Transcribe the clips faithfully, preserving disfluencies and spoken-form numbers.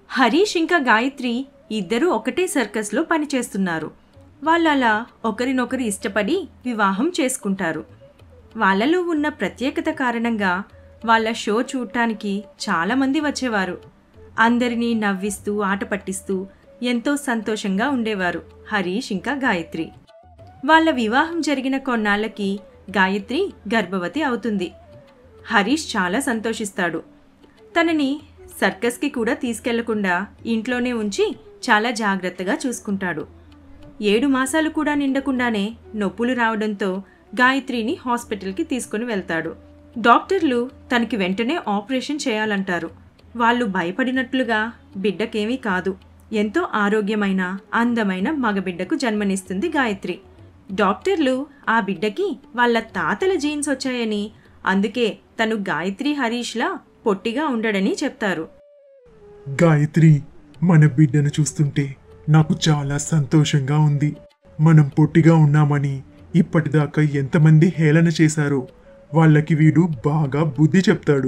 హరీష్ ఇంకా గాయత్రి ఇద్దరూ ఒకటే సర్కస్లో పనిచేస్తున్నారు. వాళ్ళలా ఒకరినొకరు ఇష్టపడి వివాహం చేసుకుంటారు. వాళ్ళలో ఉన్న ప్రత్యేకత కారణంగా వాళ్ళ షో చూడటానికి చాలామంది వచ్చేవారు. అందరినీ నవ్విస్తూ ఆట పట్టిస్తూ ఎంతో సంతోషంగా ఉండేవారు హరీష్ ఇంకా గాయత్రి. వాళ్ళ వివాహం జరిగిన కొన్నాళ్లకి గాయత్రి గర్భవతి అవుతుంది. హరీష్ చాలా సంతోషిస్తాడు. తనని సర్కస్కి కూడా తీసుకెళ్లకుండా ఇంట్లోనే ఉంచి చాలా జాగ్రత్తగా చూసుకుంటాడు. ఏడు మాసాలు కూడా నిండకుండానే నొప్పులు రావడంతో గాయత్రిని హాస్పిటల్కి తీసుకుని వెళ్తాడు. డాక్టర్లు తనకి వెంటనే ఆపరేషన్ చేయాలంటారు. వాళ్ళు భయపడినట్లుగా బిడ్డకేమీ కాదు, ఎంతో ఆరోగ్యమైన అందమైన మగబిడ్డకు జన్మనిస్తుంది గాయత్రి. డాక్టర్లు ఆ బిడ్డకి వాళ్ళ తాతల జీన్స్ వచ్చాయని, అందుకే తను గాయత్రి హరీష్లా పొట్టిగా ఉండడని చెప్తారు. గాయత్రి, మన బిడ్డను చూస్తుంటే నాకు చాలా సంతోషంగా ఉంది. మనం పొట్టిగా ఉన్నామని ఇప్పటిదాకా ఎంతమంది హేళన చేశారో వాళ్ళకి వీడు బాగా బుద్ధి చెప్తాడు.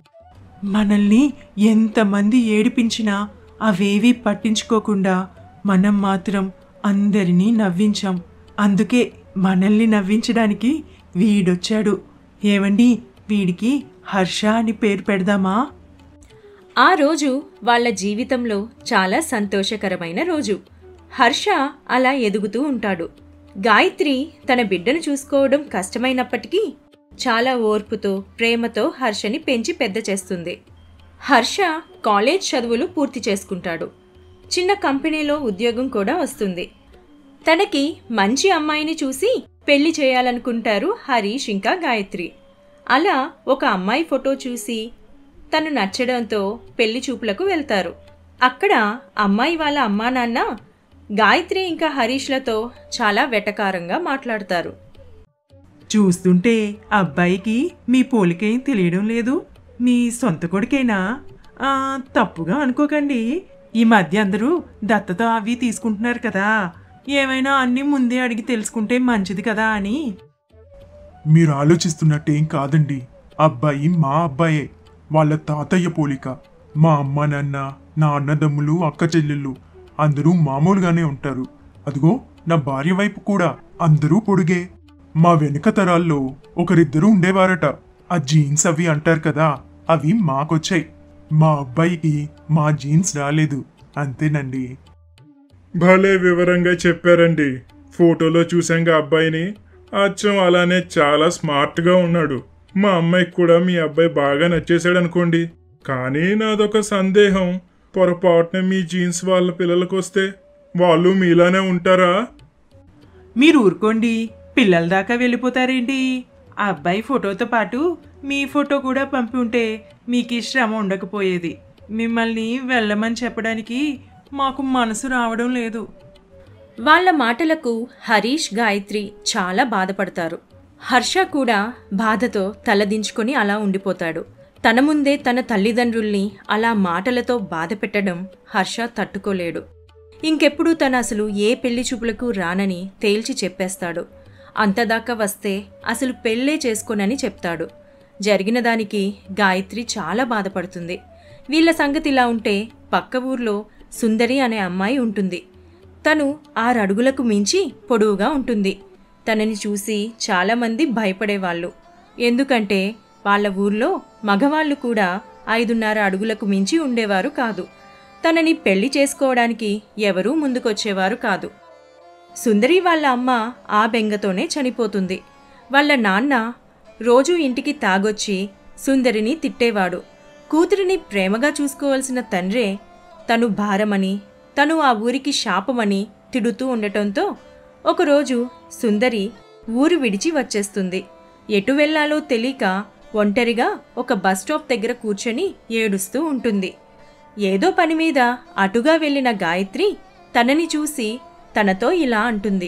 మనల్ని ఎంతమంది ఏడిపించినా అవేవీ పట్టించుకోకుండా మనం మాత్రం అందరినీ నవ్వించాం. అందుకే మనల్ని నవ్వించడానికి వీడొచ్చాడు. ఏమండి, వీడికి హర్ష అని పేరు పెడదామా? ఆ రోజు వాళ్ళ జీవితంలో చాలా సంతోషకరమైన రోజు. హర్ష అలా ఎదుగుతూ ఉంటాడు. గాయత్రి తన బిడ్డను చూసుకోవడం కష్టమైనప్పటికీ చాలా ఓర్పుతో ప్రేమతో హర్షని పెంచి పెద్ద చేస్తుంది. హర్ష కాలేజ్ చదువులు పూర్తి చేసుకుంటాడు. చిన్న కంపెనీలో ఉద్యోగం కూడా వస్తుంది. తనకి మంచి అమ్మాయిని చూసి పెళ్లి చేయాలనుకుంటారు హరీష్ ఇంకా గాయత్రి. అలా ఒక అమ్మాయి ఫోటో చూసి తను నచ్చడంతో పెళ్లి చూపులకు వెళ్తారు. అక్కడ అమ్మాయి వాళ్ళ అమ్మా నాన్న గాయత్రి ఇంకా హరీష్లతో చాలా వెటకారంగా మాట్లాడతారు. చూస్తుంటే అబ్బాయికి మీ పోలికేం తెలియడం లేదు. మీ సొంత కొడుకేనా? తప్పుగా అనుకోకండి, ఈ మధ్య అందరూ దత్తత అవి తీసుకుంటున్నారు కదా, ఏమైనా అన్నీ ముందే అడిగి తెలుసుకుంటే మంచిది కదా అని. మీరు ఆలోచిస్తున్నట్టేం కాదండి. అబ్బాయి మా అబ్బాయే, వాళ్ళ తాతయ్య పోలిక. మా అమ్మ నాన్న, నా అన్నదమ్ములు, అక్క చెల్లెళ్ళు అందరూ మామూలుగానే ఉంటారు. అదిగో నా భార్య వైపు కూడా అందరూ పొడుగే. మా వెనుక తరాల్లో ఒకరిద్దరూ ఉండేవారట. ఆ జీన్స్ అవి అంటారు కదా, అవి మాకొచ్చాయి. మా అబ్బాయికి మా జీన్స్ రాలేదు, అంతేనండి. భలే వివరంగా చెప్పారండి. ఫోటోలో చూసాంగా అబ్బాయిని, అచ్చం అలానే చాలా స్మార్ట్గా ఉన్నాడు. మా అమ్మాయికి కూడా మీ అబ్బాయి బాగా నచ్చేసాడు అనుకోండి. కానీ నాదొక సందేహం, పొరపాటున మీ జీన్స్ వాళ్ళ పిల్లలకు వస్తే వాళ్ళు మీలానే ఉంటారా? మీరు ఊరుకోండి, పిల్లల దాకా వెళ్ళిపోతారేంటి? ఆ అబ్బాయి ఫోటోతో పాటు మీ ఫోటో కూడా పంపి ఉంటే మీకు ఈ శ్రమ ఉండకపోయేది. మిమ్మల్ని వెళ్ళమని చెప్పడానికి మాకు మనసు రావడం లేదు. వాళ్ళ మాటలకు హరీష్ గాయత్రి చాలా బాధపడతారు. హర్ష కూడా బాధతో తలదించుకొని అలా ఉండిపోతాడు. తన ముందే తన తల్లిదండ్రుల్ని అలా మాటలతో బాధ పెట్టడం హర్ష తట్టుకోలేడు. ఇంకెప్పుడు తను అసలు ఏ పెళ్లి చూపులకు రానని తేల్చి చెప్పేస్తాడు. అంతదాకా వస్తే అసలు పెళ్ళే చేసుకోనని చెప్తాడు. జరిగిన దానికి గాయత్రి చాలా బాధపడుతుంది. వీళ్ళ సంగతి ఇలా ఉంటే పక్క ఊర్లో సుందరి అనే అమ్మాయి ఉంటుంది. తను ఆరడుగులకు మించి పొడవుగా ఉంటుంది. తనని చూసి చాలామంది భయపడేవాళ్ళు. ఎందుకంటే వాళ్ళ ఊర్లో మగవాళ్ళు కూడా ఐదున్నర అడుగులకు మించి ఉండేవారు కాదు. తనని పెళ్లి చేసుకోవడానికి ఎవరూ ముందుకొచ్చేవారు కాదు. సుందరి వాళ్ళ అమ్మ ఆ బెంగతోనే చనిపోతుంది. వాళ్ళ నాన్న రోజూ ఇంటికి తాగొచ్చి సుందరిని తిట్టేవాడు. కూతురిని ప్రేమగా చూసుకోవాల్సిన తండ్రే తను భారమని, తను ఆ ఊరికి శాపమని తిడుతూ ఉండటంతో ఒకరోజు సుందరి ఊరు విడిచి వచ్చేస్తుంది. ఎటు వెళ్లాలో తెలియక ఒంటరిగా ఒక బస్టాప్ దగ్గర కూర్చొని ఏడుస్తూ ఉంటుంది. ఏదో పని మీద అటుగా వెళ్లిన గాయత్రి తనని చూసి తనతో ఇలా అంటుంది.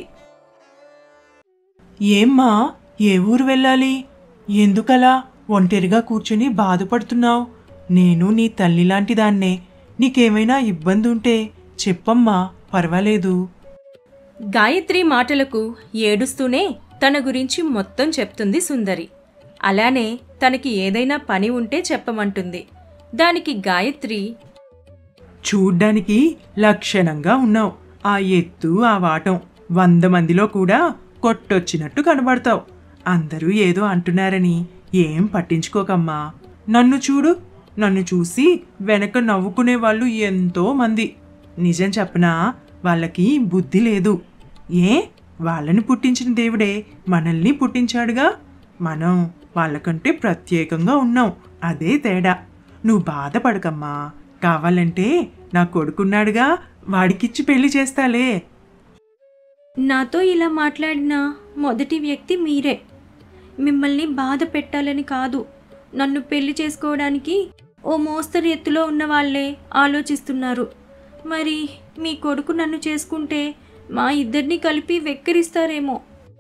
ఏమ్మా, ఏ ఊరు వెళ్ళాలి? ఎందుకలా ఒంటరిగా కూర్చుని బాధపడుతున్నావు? నేను నీ తల్లి లాంటి దాన్నే. నీకేమైనా ఇబ్బంది ఉంటే చెప్పమ్మా, పర్వాలేదు. గాయత్రి మాటలకు ఏడుస్తూనే తన గురించి మొత్తం చెప్తుంది సుందరి. అలానే తనకి ఏదైనా పని ఉంటే చెప్పమంటుంది. దానికి గాయత్రి, చూడ్డానికి లక్షణంగా ఉన్నావు. ఆ ఎత్తు ఆ వాటం వంద మందిలో కూడా కొట్టొచ్చినట్టు కనబడతావు. అందరూ ఏదో అంటున్నారని ఏం పట్టించుకోకమ్మా. నన్ను చూడు, నన్ను చూసి వెనక నవ్వుకునే వాళ్ళు ఎంతో మంది. నిజం చెప్పనా, వాళ్ళకి బుద్ధి లేదు. ఏ వాళ్ళని పుట్టించిన దేవుడే మనల్ని పుట్టించాడుగా. మనం వాళ్ళకంటే ప్రత్యేకంగా ఉన్నాం, అదే తేడా. నువ్వు బాధపడకమ్మా. కావాలంటే నా కొడుకున్నాడుగా, వాడికిచ్చి పెళ్లి చేస్తాలే. నాతో ఇలా మాట్లాడిన మొదటి వ్యక్తి మీరే. మిమ్మల్ని బాధ పెట్టాలని కాదు, నన్ను పెళ్లి చేసుకోవడానికి ఓ మోస్తరు ఎత్తులో ఉన్న వాళ్ళే ఆలోచిస్తున్నారు. మరి మీ కొడుకు నన్ను చేసుకుంటే మా ఇద్దరిని కలిపి వెక్కిరిస్తారేమో.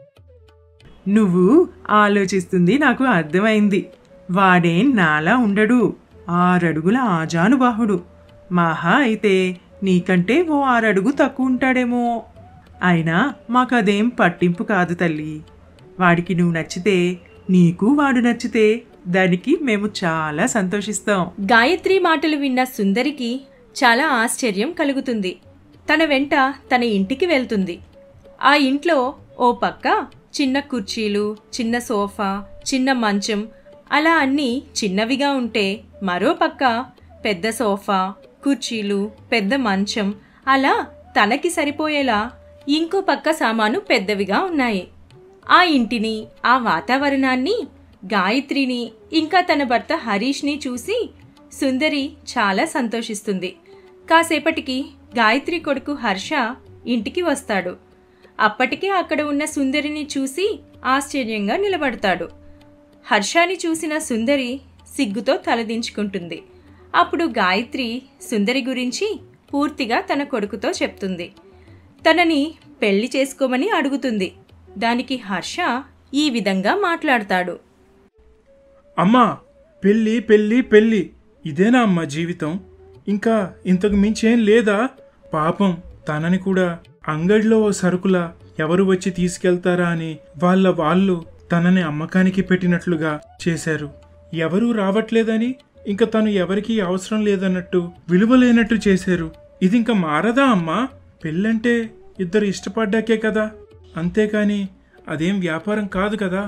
నువ్వు ఆలోచిస్తుంది నాకు అర్థమైంది. వాడేం నాలా ఉండడు, ఆరడుగుల ఆజానుబాహుడు. మహా అయితే నీకంటే ఓ ఆరడుగు తక్కువ ఉంటాడేమో. అయినా మాకదేం పట్టింపు కాదు తల్లి. వాడికి నువ్వు నచ్చితే, నీకు వాడు నచ్చితే దానికి మేము చాలా సంతోషిస్తాం. గాయత్రి మాటలు విన్న సుందరికి చాలా ఆశ్చర్యం కలుగుతుంది. తన వెంట తన ఇంటికి వెళ్తుంది. ఆ ఇంట్లో ఓ పక్క చిన్న కుర్చీలు, చిన్న సోఫా, చిన్న మంచం అలా అన్నీ చిన్నవిగా ఉంటే, మరో పక్క పెద్ద సోఫా, కుర్చీలు, పెద్ద మంచం అలా తనకి సరిపోయేలా ఇంకో పక్క సామాను పెద్దవిగా ఉన్నాయి. ఆ ఇంటిని, ఆ వాతావరణాన్ని, గాయత్రిని ఇంకా తన భర్త హరీష్ని చూసి సుందరి చాలా సంతోషిస్తుంది. కాసేపటికి గాయత్రి కొడుకు హర్ష ఇంటికి వస్తాడు. అప్పటికే అక్కడ ఉన్న సుందరిని చూసి ఆశ్చర్యంగా నిలబడతాడు. హర్షాని చూసిన సుందరి సిగ్గుతో తలదించుకుంటుంది. అప్పుడు గాయత్రి సుందరి గురించి పూర్తిగా తన కొడుకుతో చెప్తుంది. తనని పెళ్లి చేసుకోమని అడుగుతుంది. దానికి హర్ష ఈ విధంగా మాట్లాడతాడు. అమ్మా, పెళ్ళి పెళ్ళి పెళ్ళి ఇదేనా అమ్మా జీవితం? ఇంకా ఇంతకు మించేం లేదా? పాపం తనని కూడా అంగడిలో ఓ సరుకులా ఎవరు వచ్చి తీసుకెళ్తారా అని వాళ్ళ వాళ్ళు తనని అమ్మకానికి పెట్టినట్లుగా చేశారు. ఎవరూ రావట్లేదని, ఇంకా తను ఎవరికీ అవసరం లేదన్నట్టు, విలువలేనట్టు చేశారు. ఇది ఇంకా మారదా అమ్మా? పెళ్ళంటే ఇద్దరు ఇష్టపడ్డాకే కదా, అంతేకాని అదేం వ్యాపారం కాదు కదా.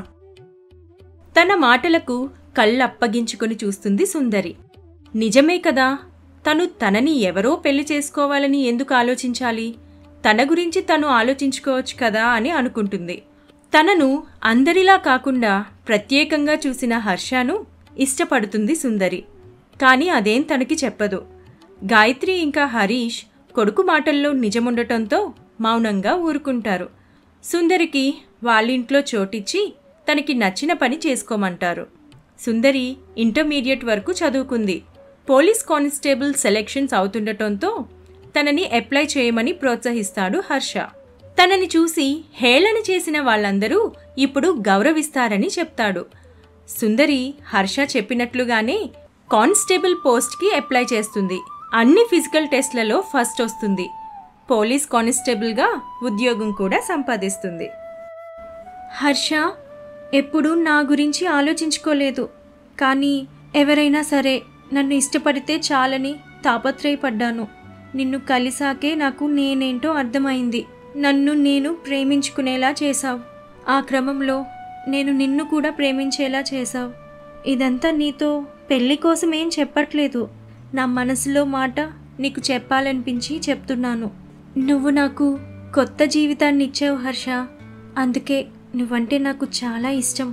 తన మాటలకు కళ్ళప్పగించుకుని చూస్తుంది సుందరి. నిజమే కదా, తను తనని ఎవరో పెళ్లి చేసుకోవాలని ఎందుకు ఆలోచించాలి? తన గురించి తను ఆలోచించుకోవచ్చు కదా అని అనుకుంటుంది. తనను అందరిలా కాకుండా ప్రత్యేకంగా చూసిన హర్షను ఇష్టపడుతుంది సుందరి. కానీ అదేం తనకి చెప్పదు. గాయత్రి ఇంకా హరీష్ కొడుకు మాటల్లో నిజముండటంతో మౌనంగా ఊరుకుంటారు. సుందరికి వాళ్ళింట్లో చోటిచ్చి తనకి నచ్చిన పని చేసుకోమంటారు. సుందరి ఇంటర్మీడియట్ వరకు చదువుకుంది. పోలీస్ కానిస్టేబుల్ సెలెక్షన్స్ అవుతుండటంతో తనని అప్లై చేయమని ప్రోత్సహిస్తాడు హర్ష. తనని చూసి హేళన చేసిన వాళ్ళందరూ ఇప్పుడు గౌరవిస్తారని చెప్తాడు. సుందరి హర్ష చెప్పినట్లుగానే కానిస్టేబుల్ పోస్ట్కి అప్లై చేస్తుంది. అన్ని ఫిజికల్ టెస్ట్లలో ఫస్ట్ వస్తుంది. పోలీస్ కానిస్టేబుల్గా ఉద్యోగం కూడా సంపాదిస్తుంది. హర్ష ఎప్పుడూ నా గురించి ఆలోచించుకోలేదు. కానీ ఎవరైనా సరే నన్ను ఇష్టపడితే చాలని తాపత్రయపడ్డాను. నిన్ను కలిసాకే నాకు నేనేంటో అర్థమైంది. నన్ను నేను ప్రేమించుకునేలా చేశావు. ఆ క్రమంలో నేను నిన్ను కూడా ప్రేమించేలా చేశావు. ఇదంతా నీతో పెళ్లి కోసం ఏం చెప్పట్లేదు. నా మనసులో మాట నీకు చెప్పాలనిపించి చెప్తున్నాను. నువ్వు నాకు కొత్త జీవితాన్ని ఇచ్చావు హర్ష. అందుకే నువ్వంటే నాకు చాలా ఇష్టం.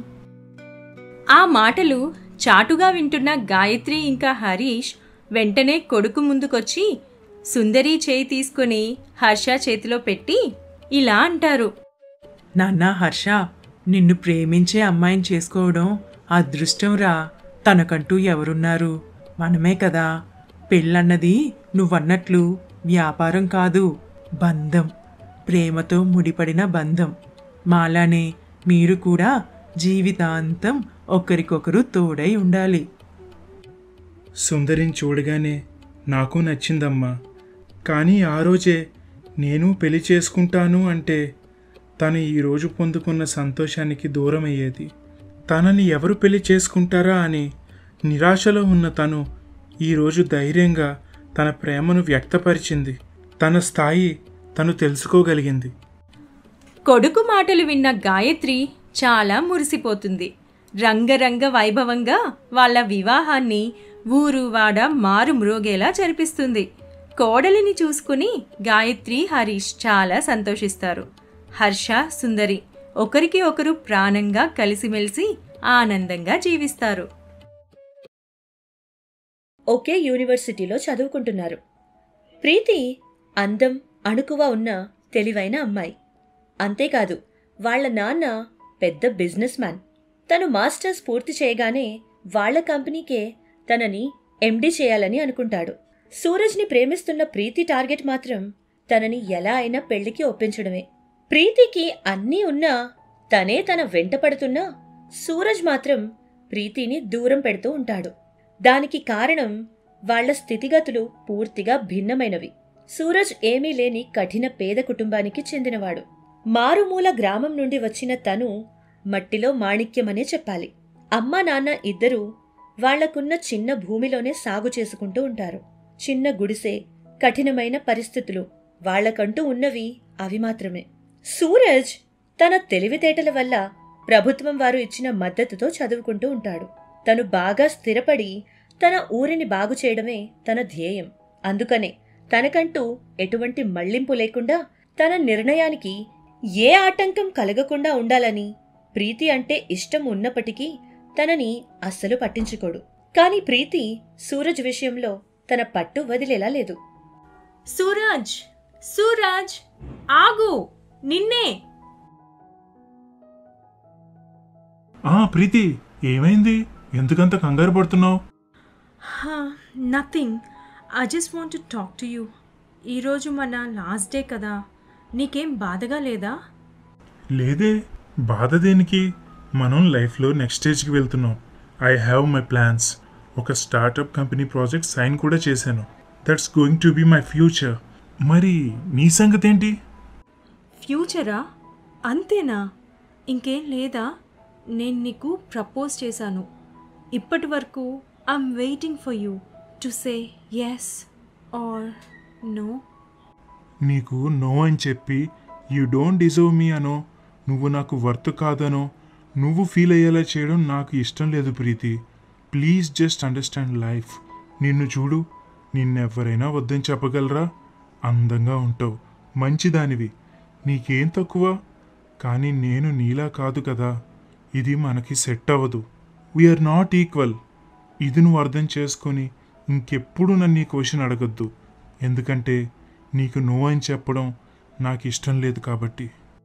ఆ మాటలు చాటుగా వింటున్న గాయత్రి ఇంకా హరీష్ వెంటనే కొడుకు ముందుకొచ్చి సుందరి చేయి తీసుకుని హర్ష చేతిలో పెట్టి ఇలా అంటారు. నాన్న హర్ష, నిన్ను ప్రేమించే అమ్మాయిని చేసుకోవడం అదృష్టంరా. తనకంటూ ఎవరున్నారు? మనమే కదా. పెళ్ళన్నది నువ్వన్నట్లు వ్యాపారం కాదు, బంధం, ప్రేమతో ముడిపడిన బంధం. మాలానే మీరు కూడా జీవితాంతం ఒకరికొకరు తోడై ఉండాలి. సుందరిని చూడగానే నాకు నచ్చిందమ్మా. కానీ ఆ రోజే నేను పెళ్లి చేసుకుంటాను అంటే తను ఈరోజు పొందుకున్న సంతోషానికి దూరం అయ్యేది. తనని ఎవరు పెళ్లి చేసుకుంటారా అని నిరాశలో ఉన్న తను ఈరోజు ధైర్యంగా తన ప్రేమను వ్యక్తపరిచింది. తన స్థాయి తను తెలుసుకోగలిగింది. కొడుకు మాటలు విన్న గాయత్రి చాలా మురిసిపోతుంది. రంగరంగ వైభవంగా వాళ్ళ వివాహాన్ని ఊరు వాడ మారు మ్రోగేలా జరిపిస్తుంది. కోడలిని చూసుకుని గాయత్రి హరీష్ చాలా సంతోషిస్తారు. హర్ష సుందరి ఒకరికి ఒకరు ప్రాణంగా కలిసిమెలిసి ఆనందంగా జీవిస్తారు. ఒకే యూనివర్సిటీలో చదువుకుంటున్నారు. ప్రీతి అందం అణుకువ ఉన్న తెలివైన అమ్మాయి. అంతేకాదు వాళ్ల నాన్న పెద్ద బిజినెస్ మ్యాన్. తను మాస్టర్స్ పూర్తి చేయగానే వాళ్ల కంపెనీకే తనని ఎండీ చేయాలని అనుకుంటాడు. సూరజ్ని ప్రేమిస్తున్న ప్రీతి టార్గెట్ మాత్రం తనని ఎలా అయినా పెళ్లికి ఒప్పించడమే. ప్రీతికి అన్నీ ఉన్నా తనే తన వెంట పడుతున్నా సూరజ్ మాత్రం ప్రీతిని దూరం పెడుతూ ఉంటాడు. దానికి కారణం వాళ్ల స్థితిగతులు పూర్తిగా భిన్నమైనవి. సూరజ్ ఏమీ లేని కఠిన పేద కుటుంబానికి చెందినవాడు. మారుమూల గ్రామం నుండి వచ్చిన తను మట్టిలో మాణిక్యమనే చెప్పాలి. అమ్మా నాన్న ఇద్దరూ వాళ్లకున్న చిన్న భూమిలోనే సాగు చేసుకుంటూ ఉంటారు. చిన్న గుడిసె, కఠినమైన పరిస్థితులు వాళ్లకంటూ ఉన్నవి అవి మాత్రమే. సూరజ్ తన తెలివితేటల వల్ల ప్రభుత్వం వారు ఇచ్చిన మద్దతుతో చదువుకుంటూ ఉంటాడు. తను బాగా స్థిరపడి తన ఊరిని బాగు చేయడమే తన ధ్యేయం. అందుకనే తనకంటూ ఎటువంటి మళ్లింపు లేకుండా తన నిర్ణయానికి ఏ ఆటంకం కలగకుండా ఉండాలని ప్రీతి అంటే ఇష్టం ఉన్నప్పటికీ తనని అస్సలు పట్టించుకోడు. కాని ప్రీతి సూరజ్ విషయంలో తన పట్టు వదిలేలా లేదు. సూరజ్, సూరజ్ ఆగు, నిన్నే. ఆ ప్రీతి, ఏమైంది? ఎందుకంత కంగారు పడుతున్నావు? Nothing, I just want to talk to you. ఈరోజు మన లాస్ట్ డే కదా, నీకేం బాధగా లేదా? లేదే, బాధ దేనికి? మనం లైఫ్లో నెక్స్ట్ స్టేజ్కి వెళ్తున్నాం. I have my plans. ఒక స్టార్టప్ కంపెనీ ప్రాజెక్ట్ సైన్ కూడా చేశాను. That's going to be my future. మరి నీ సంగతి ఏంటి? ఫ్యూచరా? అంతేనా? ఇంకేం లేదా? నేను నీకు ప్రపోజ్ చేశాను. ఇప్పటి వరకు I'm waiting for you to say yes or no. నీకు నో అని చెప్పి యూ డోంట్ డిజర్వ్ మీ అనో, నువ్వు నాకు వర్త్ కాదనో నువ్వు ఫీల్ అయ్యేలా చేయడం నాకు ఇష్టం లేదు Preethi. Please just understand life. నిన్ను చూడు, నిన్నెవరైనా వద్దని చెప్పగలరా? అందంగా ఉంటావు, మంచిదానివి, నీకేం తక్కువ? కానీ నేను నీలా కాదు కదా. ఇది మనకి సెట్ అవ్వదు. We're not equal. ఇది నువ్వు అర్థం చేసుకొని ఇంకెప్పుడు నన్ను ఈ క్వశ్చన్ అడగద్దు. ఎందుకంటే నీకు నో అని చెప్పడం నాకు ఇష్టం లేదు కాబట్టి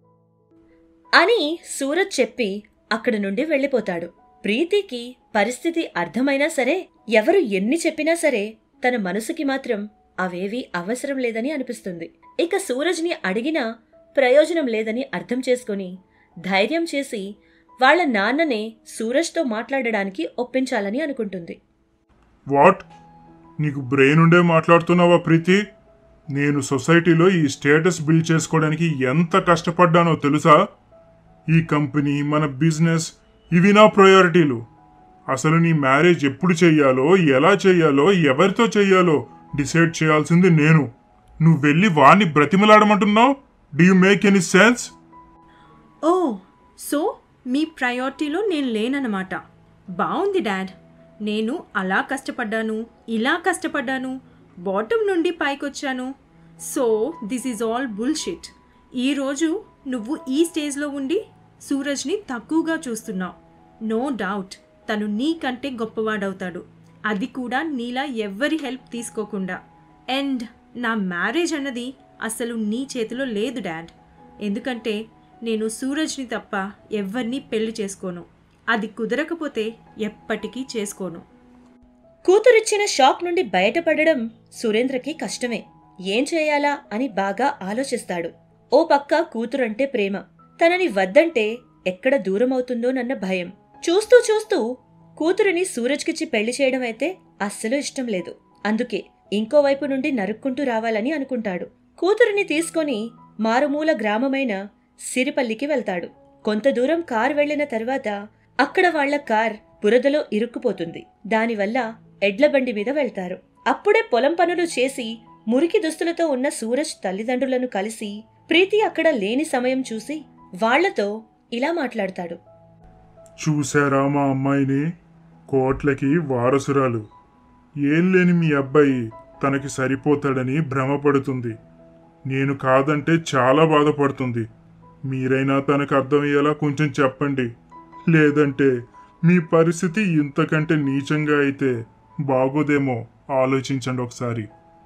అని సూరజ్ చెప్పి అక్కడి నుండి వెళ్ళిపోతాడు. ప్రీతికి పరిస్థితి అర్థమైనా సరే, ఎవరు ఎన్ని చెప్పినా సరే తన మనసుకి మాత్రం అవేవీ అవసరం లేదని అనిపిస్తుంది. ఇక సూరజ్ని అడిగినా ప్రయోజనం లేదని అర్థం చేసుకుని ధైర్యం చేసి వాళ్ల నాన్ననే సూరజ్తో మాట్లాడడానికి ఒప్పించాలని అనుకుంటుంది. వాట్? నీకు బ్రెయిన్ ఉండే మాట్లాడుతున్నావా ప్రీతి? నేను సొసైటీలో ఈ స్టేటస్ బిల్డ్ చేసుకోవడానికి ఎంత కష్టపడ్డానో తెలుసా? ఈ కంపెనీ, మన బిజినెస్, ఇవి నా ప్రయారిటీలు. అసలు నీ మ్యారేజ్ ఎప్పుడు చెయ్యాలో, ఎలా చెయ్యాలో, ఎవరితో చెయ్యాలో డిసైడ్ చేయాల్సింది నేను. నువ్వు వెళ్ళి వాణ్ణి బ్రతిమలాడమంటున్నావు? Do you make any sense? Oh, so me ప్రయారిటీలో నేను లేనన్నమాట. బాగుంది డాడ్. నేను అలా కష్టపడ్డాను, ఇలా కష్టపడ్డాను, బాటమ్ నుండి పైకొచ్చాను. So this is all bullshit. ఈరోజు నువ్వు ఈ స్టేజ్లో ఉండి సూరజ్ని తక్కువగా చూస్తున్నావు. నో డౌట్ తను నీకంటే గొప్పవాడవుతాడు, అది కూడా నీలా ఎవ్వరి హెల్ప్ తీసుకోకుండా. అండ్ నా మ్యారేజ్ అన్నది అసలు నీ చేతిలో లేదు డాడ్. ఎందుకంటే నేను సూరజ్ని తప్ప ఎవ్వరినీ పెళ్లి చేసుకోను. అది కుదరకపోతే ఎప్పటికీ చేసుకోను. కూతురిచ్చిన షాక్ నుండి బయటపడడం సురేంద్రకి కష్టమే. ఏం చేయాలా అని బాగా ఆలోచిస్తాడు. ఓ పక్క కూతురంటే ప్రేమ, తనని వద్దంటే ఎక్కడ దూరమవుతుందోనన్న భయం. చూస్తూ చూస్తూ కూతురిని సూరజ్కిచ్చి పెళ్లి చేయడం అయితే అస్సలు ఇష్టం లేదు. అందుకే ఇంకోవైపు నుండి నరుక్కుంటూ రావాలని అనుకుంటాడు. కూతురిని తీసుకొని మారుమూల గ్రామమైన సిరిపల్లికి వెళ్తాడు. కొంత దూరం కార్ వెళ్లిన తర్వాత అక్కడ వాళ్ల కార్ బురదలో ఇరుక్కుపోతుంది. దానివల్ల ఎడ్లబండి మీద వెళ్తారు. అప్పుడే పొలం పనులు చేసి మురికి దుస్తులతో ఉన్న సూరజ్ తల్లిదండ్రులను కలిసి ప్రీతి అక్కడ లేని సమయం చూసి వాళ్లతో ఇలా మాట్లాడతాడు. చూశారా మా అమ్మాయిని? కోట్లకి వారసురాలు. ఏం లేని మీ అబ్బాయి తనకి సరిపోతాడని భ్రమపడుతుంది. నేను కాదంటే చాలా బాధపడుతుంది. మీరైనా తనకు అర్థమయ్యేలా కొంచెం చెప్పండి. లేదంటే మీ పరిస్థితి ఇంతకంటే నీచంగా అయితే బాగోదేమో ఆలోచించండి ఒకసారి.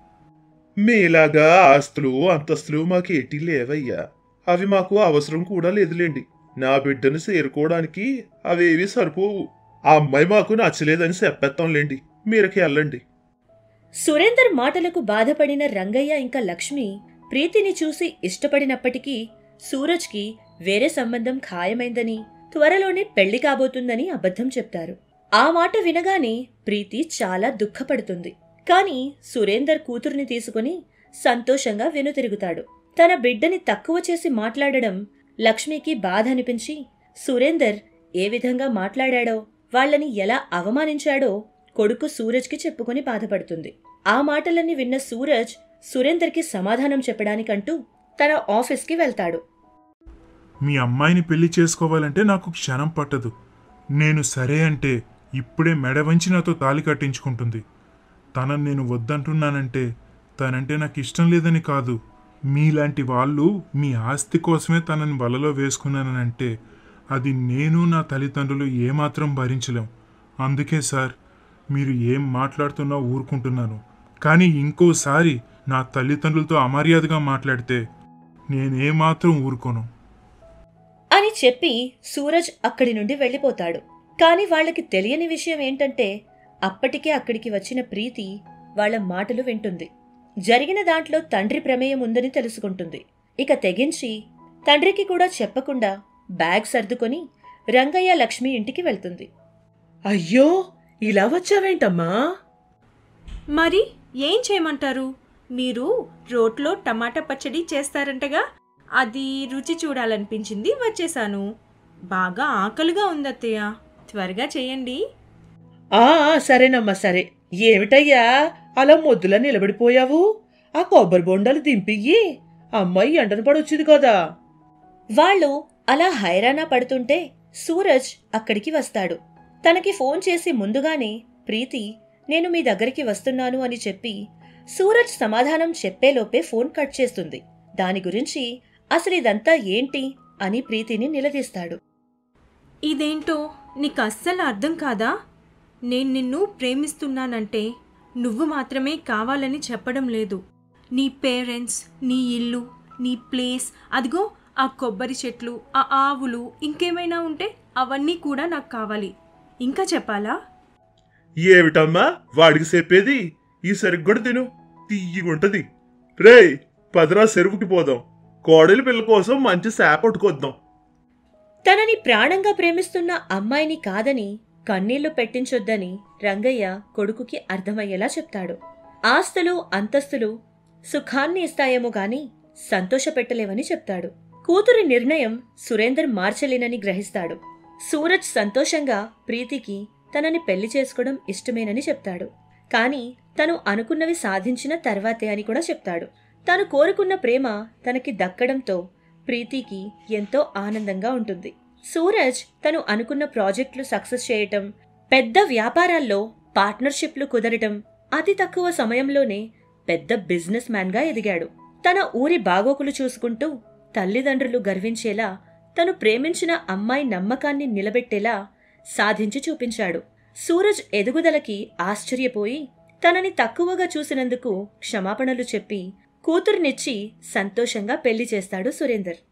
మీలాగా ఆస్తులు అంతస్తులు మాకేటీ లేవయ్యా. అవి మాకు అవసరం కూడా లేదులేండి. నా బిడ్డను చేరుకోవడానికి అవేవి సరిపోవు. ఆ అమ్మాయి మాకు నచ్చలేదని చెప్పేస్తాంలేండి. మీరకి వెళ్ళండి. సురేందర్ మాటలకు బాధపడిన రంగయ్య ఇంకా లక్ష్మి ప్రీతిని చూసి ఇష్టపడినప్పటికీ సూరజ్కి వేరే సంబంధం ఖాయమైందని, త్వరలోనే పెళ్లి కాబోతుందని అబద్ధం చెప్తారు. ఆ మాట వినగానే ప్రీతి చాలా దుఃఖపడుతుంది. కాని సురేందర్ కూతుర్ని తీసుకుని సంతోషంగా వెనుతిరుగుతాడు. తన బిడ్డని తక్కువ చేసి మాట్లాడడం లక్ష్మికి బాధ అనిపించి సురేందర్ ఏ విధంగా మాట్లాడాడో, వాళ్లని ఎలా అవమానించాడో కొడుకు సూరజ్కి చెప్పుకుని బాధపడుతుంది. ఆ మాటలన్నీ విన్న సూరజ్ సురేందర్కి సమాధానం చెప్పడానికంటూ తన ఆఫీస్కి వెళ్తాడు. మీ అమ్మాయిని పెళ్లి చేసుకోవాలంటే నాకు క్షణం పట్టదు. నేను సరే అంటే ఇప్పుడే మెడ వంచి నాతో తాళి కట్టించుకుంటుంది. తనని నేను వద్దంటున్నానంటే తనంటే నాకు ఇష్టం లేదని కాదు. మీలాంటి వాళ్ళు మీ ఆస్తి కోసమే తనని వలలో వేసుకున్నానంటే అది నేను నా తల్లిదండ్రులు ఏమాత్రం భరించలేం. అందుకే సార్, మీరు ఏం మాట్లాడుతున్నా ఊరుకుంటున్నాను. కానీ ఇంకోసారి నా తల్లిదండ్రులతో అమర్యాదగా మాట్లాడితే నేనేమాత్రం ఊరుకోను అని చెప్పి సూరజ్ అక్కడి నుండి వెళ్ళిపోతాడు. కాని వాళ్లకి తెలియని విషయం ఏంటంటే అప్పటికే అక్కడికి వచ్చిన ప్రీతి వాళ్ల మాటలు వింటుంది. జరిగిన దాంట్లో తండ్రి ప్రమేయం ఉందని తెలుసుకుంటుంది. ఇక తెగించి తండ్రికి కూడా చెప్పకుండా బ్యాగ్ సర్దుకొని రంగయ్య లక్ష్మి ఇంటికి వెళ్తుంది. అయ్యో, ఇలా వచ్చావేంటమ్మా? మరి ఏం చేయమంటారు? మీరు రోట్లో టమాటా పచ్చడి చేస్తారంటగా, అది రుచి చూడాలనిపించింది, వచ్చేసాను. బాగా ఆకలిగా ఉందత్తయ్య, త్వరగా చేయండి. ఆ సరేనమ్మా సరే. ఏమిటయ్యా అలా మొద్దులా నిలబడిపోయావు? ఆ కొబ్బరి బొండాలు దింపియ్యి. అమ్మాయి ఎండను పడొచ్చింది కదా. వాళ్ళు అలా హైరానా పడుతుంటే సూరజ్ అక్కడికి వస్తాడు. తనకి ఫోన్ చేసి ముందుగానే ప్రీతి నేను మీ దగ్గరికి వస్తున్నాను అని చెప్పి సూరజ్ సమాధానం చెప్పేలోపే ఫోన్ కట్ చేస్తుంది. దాని గురించి అసలిదంతా ఏంటి అని ప్రీతిని నిలదీస్తాడు. ఇదేంటో నీకు అస్సలు అర్థం కాదా? నేను నిన్ను ప్రేమిస్తున్నానంటే నువ్వు మాత్రమే కావాలని చెప్పడం లేదు. నీ పేరెంట్స్, నీ ఇల్లు, నీ ప్లేస్, అదిగో ఆ కొబ్బరి చెట్లు, ఆ ఆవులు, ఇంకేమైనా ఉంటే అవన్నీ కూడా నాకు కావాలి. ఇంకా చెప్పాలా? ఏమిటమ్మా వాడికి చెప్పేది? ఈ సరిగ్గా కూడా తిను, తీయగుంటది. రేయ్, పదరా చెరువుకి పోదాం. కోడలి పిల్ల కోసం మంచి శాప పట్టుకొద్దాం. తనని ప్రాణంగా ప్రేమిస్తున్న అమ్మాయిని కాదని, కన్నీళ్లు పెట్టించొద్దని రంగయ్య కొడుకుకి అర్థమయ్యేలా చెప్తాడు. ఆస్తులు అంతస్తులు సుఖాన్ని ఇస్తాయేమో గాని సంతోషపెట్టలేవని చెప్తాడు. కూతురి నిర్ణయం సురేందర్ మార్చలేనని గ్రహిస్తాడు. సూరజ్ సంతోషంగా ప్రీతికి తనని పెళ్లి చేసుకోవడం ఇష్టమేనని చెప్తాడు. కాని తను అనుకున్నవి సాధించిన తర్వాతే అని కూడా చెప్తాడు. తను కోరుకున్న ప్రేమ తనకి దక్కడంతో ప్రీతికి ఎంతో ఆనందంగా ఉంటుంది. సూరజ్ తను అనుకున్న ప్రాజెక్టులు సక్సెస్ చేయటం, పెద్ద వ్యాపారాల్లో పార్ట్నర్షిప్లు కుదరటం, అతి తక్కువ సమయంలోనే పెద్ద బిజినెస్ మ్యాన్గా ఎదిగాడు. తన ఊరి బాగోకులు చూసుకుంటూ తల్లిదండ్రులు గర్వించేలా, తను ప్రేమించిన అమ్మాయి నమ్మకాన్ని నిలబెట్టేలా సాధించి చూపించాడు. సూరజ్ ఎదుగుదలకి ఆశ్చర్యపోయి తనని తక్కువగా చూసినందుకు క్షమాపణలు చెప్పి కూతుర్నిచ్చి సంతోషంగా పెళ్లి చేస్తాడు సురేందర్.